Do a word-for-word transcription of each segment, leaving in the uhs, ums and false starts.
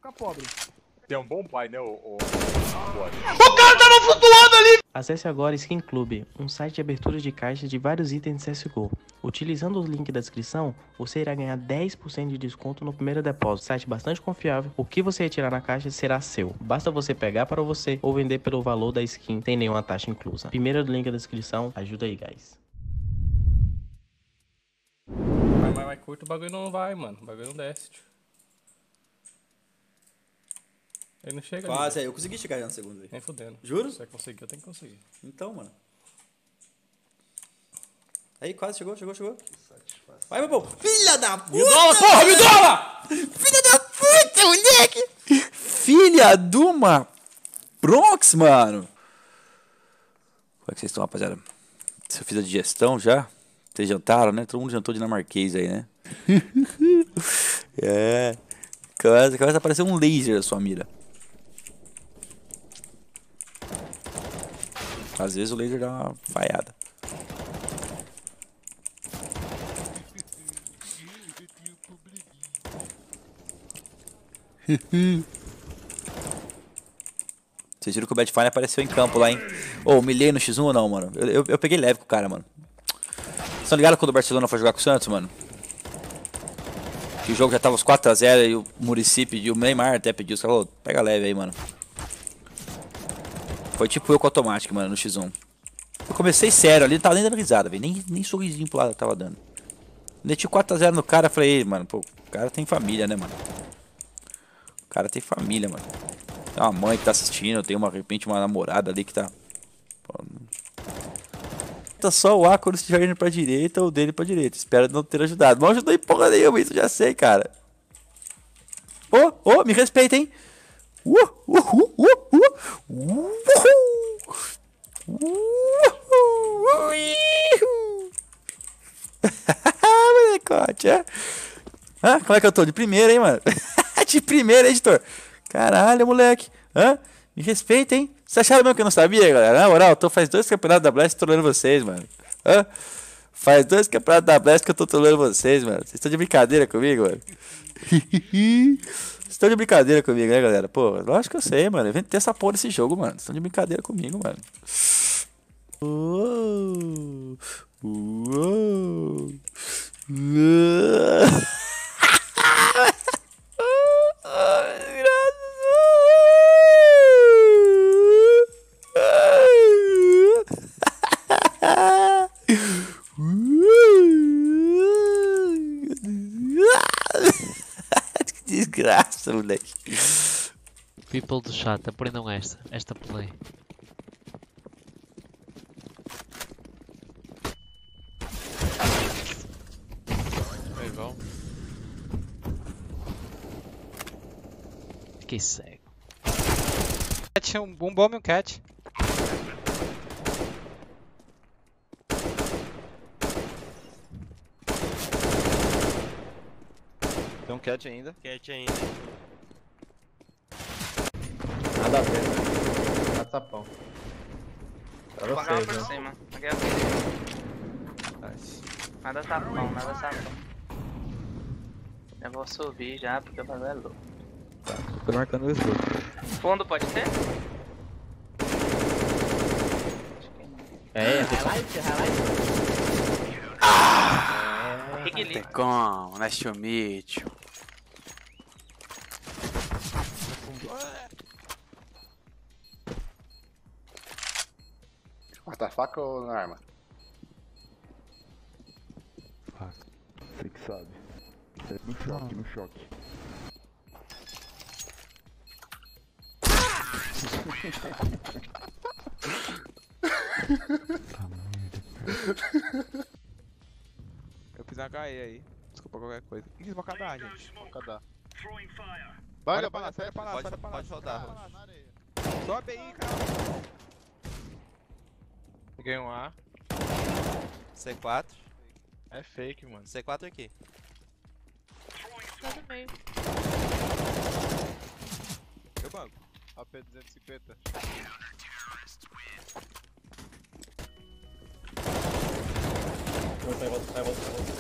ficar pobre. Tem um bom pai, né, o... O, o cara tava flutuando ali! Acesse agora Skin Club, um site de abertura de caixas de vários itens de C S G O. Utilizando o link da descrição, você irá ganhar dez por cento de desconto no primeiro depósito. Site bastante confiável, o que você retirar na caixa será seu. Basta você pegar para você ou vender pelo valor da skin, sem nenhuma taxa inclusa. Primeiro link da descrição, ajuda aí, guys. Vai, vai, vai, curto, o bagulho não vai, mano. O bagulho não desce, tio. Ele não chega ali. Quase, aí, eu consegui chegar já no segundo, velho. Nem fudendo. Juro? Se você conseguir, eu tenho que conseguir. Então, mano. Aí, quase, chegou, chegou, chegou. Vai, meu povo. Filha da puta! Midola, porra, Midola! Filha da puta, moleque! Filha de uma Bronx, mano. Como é que vocês estão, rapaziada? Se eu fiz a digestão já? Vocês jantaram, né? Todo mundo jantou dinamarquês aí, né? É. Começa, começa a aparecer um laser na sua mira. Às vezes o laser dá uma falhada. Vocês viram que o Bad Fine apareceu em campo lá, hein? Ô, oh, humilhei no X um ou não, mano? Eu, eu, eu peguei leve com o cara, mano. Vocês estão ligados quando o Barcelona foi jogar com o Santos, mano? Que o jogo já tava uns quatro a zero e o Muricy pediu, o Neymar até pediu, os caras falaram, pega leve aí, mano. Foi tipo eu com o Automatic, mano, no X um. Eu comecei sério ali, não tava nem dando risada, velho. Nem, nem sorrisinho pro lado tava dando. Meti quatro a zero no cara, falei, mano, pô, o cara tem família, né, mano? O cara tem família, mano. Tem uma mãe que tá assistindo, tem uma, de repente, uma namorada ali que tá... Pô, tá só o A quando estiver indo pra direita ou dele pra direita. Espero não ter ajudado. Não ajudou em porra nenhuma, isso eu já sei, cara. Ô, oh, ô, oh, me respeita, hein? Uh, uh, uh, uh, uh, uh, uh, molecote, é? Ah, como é que eu tô? De primeira, hein, mano? De primeira, editor. Caralho, moleque. Hã? Me respeita, hein? Vocês acharam mesmo que eu não sabia, galera? Na moral, eu tô faz dois campeonatos da Blast trolando vocês, mano. Hã? Faz dois campeonatos da Blast que eu tô trolando vocês, mano. Vocês estão de brincadeira comigo, mano? Vocês estão de brincadeira comigo, né, galera? Pô, lógico que eu sei, mano. Eu vim ter essa porra desse jogo, mano. Vocês estão de brincadeira comigo, mano. Uou. Uou. Uou. Que desgraça, moleque. People do chat, aprendam esta, esta play. Aí vão. Fiquei cego. Cat, um, um bomb e um cat. Tem um cat ainda. Cat ainda. Nada a ver, né? Tá tapão. Pra Pagava vocês, por né? cima. Nice. Nada tapão, nada tapão. Eu vou subir já porque o bagulho é louco. Tá, tô marcando o esgoto. Fundo pode ser? É, highlight, highlight. Ah! Rigli. Como? Nice to meet you. Corta a faca ou na arma? Faca. Você que sabe. No choque, no choque. Eu fiz um H E aí. Desculpa qualquer coisa. Quem quis mocadar, gente? Mocadar. Vai, Olha pra lá, sai pra lá, sai pra lá. Pode rodar. Sobe aí, cara. Peguei um A. C quatro. É fake, mano. C quatro aqui. Tá no meio. Eu banco. A P duzentos e cinquenta. Vai, volta, vai, volta, vai, volta.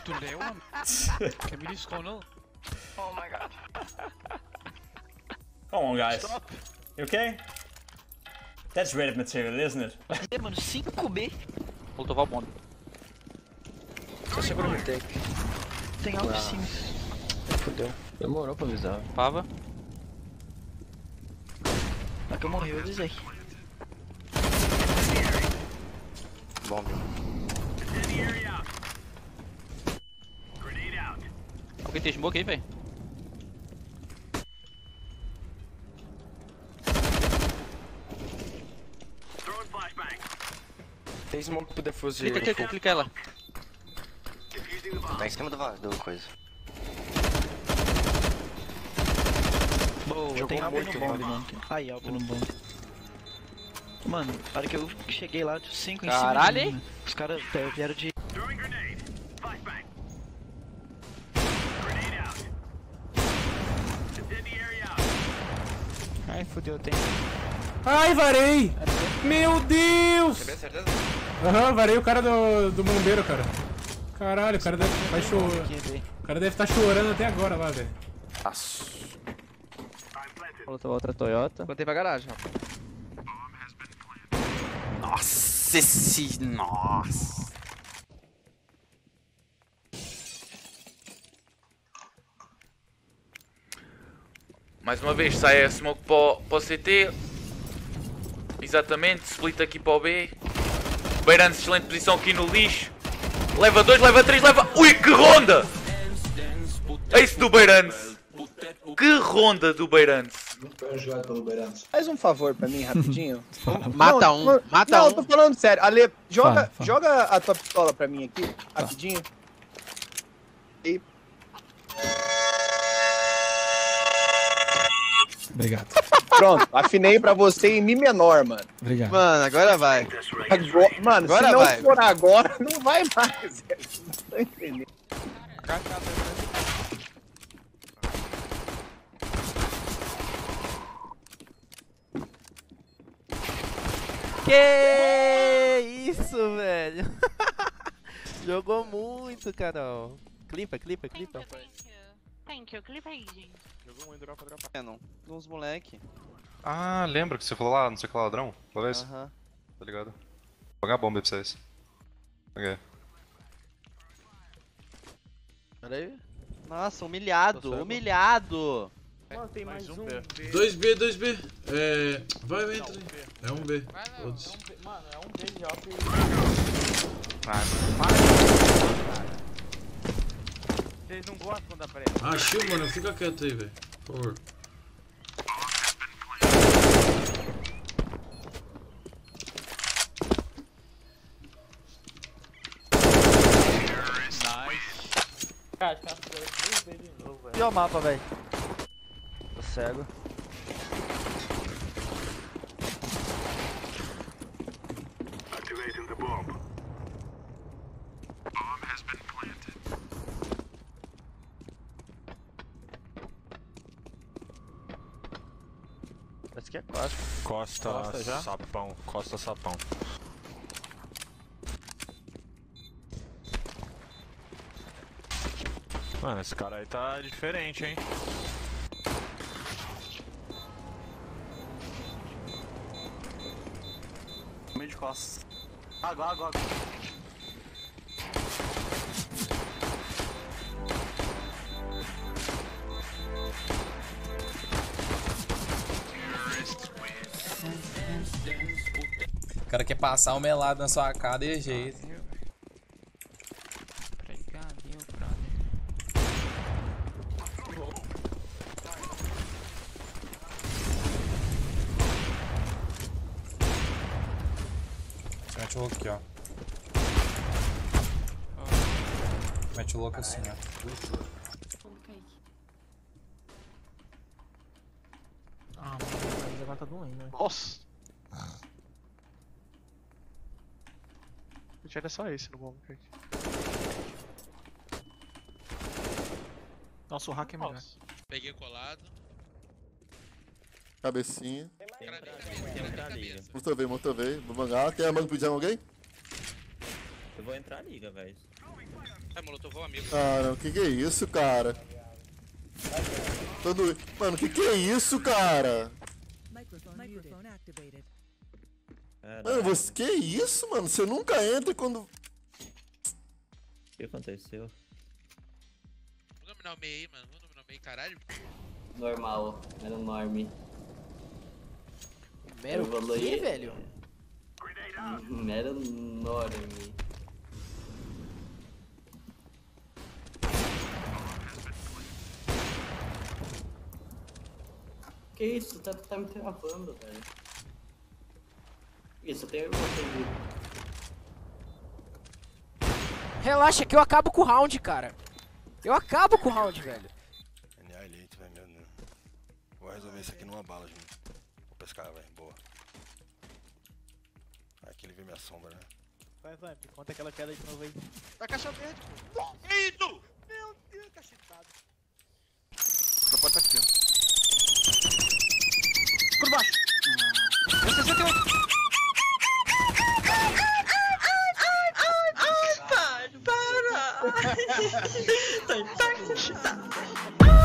Tu leu? Quer me riscou, não? Oh my god. Come on, guys. You okay? That's rated material, isn't it? É, mano, cinco B. Voltou ao bomb. Só segura no take. Tem algo sim. Fudeu. Demorou pra avisar. Pava. Na que eu morri, eu avisei. Bomb. Alguém tem smoke aí, velho? Tem smoke pro defuse. Clica, clica, clica ela. Tá em cima do, va- do coisa. Boa, tem algo no bomb, mano. Aí, algo no bomb. Mano, na hora que eu cheguei lá, tinha cinco em cima. Caralho, de mim, hein? né? Os caras vieram de. Ai, fodeu, tem. Ai, varei! Meu Deus! Certeza? Aham, varei o cara do, do bombeiro, cara. Caralho, o cara deve estar chorando. O cara deve estar chorando até agora lá, velho. Nossa. Faltou outra Toyota. Botei pra garagem, rapaz. Nossa, esse... Nossa. Mais uma vez sai a smoke para o, para o C T. Exatamente, split aqui para o B. Beirante, excelente posição aqui no lixo. Leva dois, leva três, leva... Ui, que ronda! Ace do Beirante. Que ronda do Beirante. Faz um favor pra mim, rapidinho. Mata Não, um, não, mata não, um. eu tô falando sério. Ale, joga, Fala, fala. joga a tua pistola pra mim aqui, rapidinho. E... Obrigado. Pronto, afinei pra você em Mi menor, mano. Obrigado. Mano, agora vai. Agora, mano, Agora se não vai. for agora, não vai mais, velho. Não tô entendendo. Que isso, velho? Jogou muito, Carol. Clipa, clipa, clipa. Thank you, clipa aí, gente. Jogou muito drop, drop. É, não. Uns moleque. Ah, lembra que você falou lá, não sei o que lá, ladrão? Talvez? Aham. Tá ligado? Vou pagar a bomba aí pra vocês. Ok. Pera aí. Nossa, humilhado, Tô cego. humilhado. Mano, tem mais, um. dois B, dois B. É. Vai, entra aí. É um B. Todos. Mano, é um B já que... Vocês não gostam quando aparece. Ah, chill, mano. Fica quieto aí, velho. Por favor. Cara, acho que ela ficou três vezes de novo, velho. E o mapa, velho? Tô cego. Esse aqui é quatro. Costa, Costa já? sapão, costa sapão. Mano, esse cara aí tá diferente, hein? Meio de costas. Agora, agora. O cara quer passar um melado na sua cara e jeito. Mete o louco aqui, ó. Mete o louco assim, ó. Ah, mano, agora tá doendo, né? Nossa! Era só esse no bomb, Kaique. Nossa, o hack é melhor. Peguei colado. Cabecinha. Tem entrar a liga. Motovei, motovei. Vou mangar. Tem a mano pro jam alguém? Eu vou entrar a liga, velho. Cara, o que que é isso, cara? Todo... Mano, o que que é isso, cara? Mano, você... Que isso, mano? Você nunca entra quando... O que aconteceu? Vou dominar o meio aí, mano. Vou dominar o meio, caralho. Normal, era um norme. Mero o quê, velho? Mero norme. Que isso? Tá, tá me travando, velho. Isso, tem irmão comigo. Relaxa que eu acabo com o round, cara. Eu acabo com o round, velho. N A elite, velho, meu Deus. Vou resolver isso aqui numa bala, gente. Vou pescar, velho, boa. Aqui ele vê minha sombra, né? Vai, vai, conta aquela queda de novo aí. Tá caixa verde, pô. Que isso? Meu Deus, cachetado. A porta aqui, ó. Por baixo. Eu sessenta e oito. Ai, para, para! Tá intacto,